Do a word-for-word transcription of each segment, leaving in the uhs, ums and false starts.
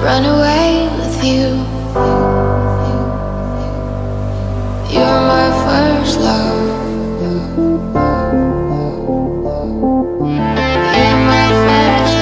run away with you. You're my first love. You're my first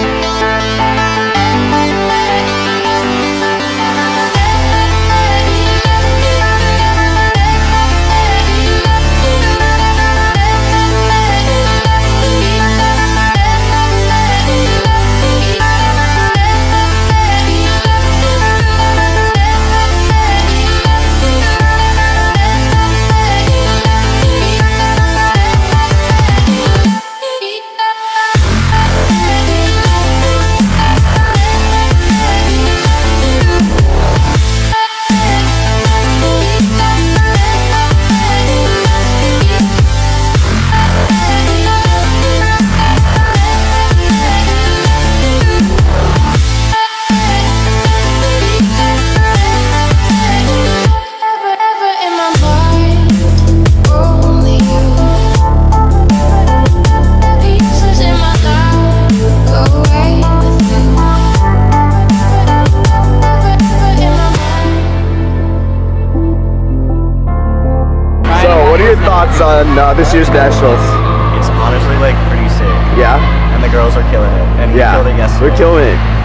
thoughts on uh, this year's nationals? It's honestly like pretty sick. Yeah? And the girls are killing it. And we yeah, killed it yesterday. we're killing it.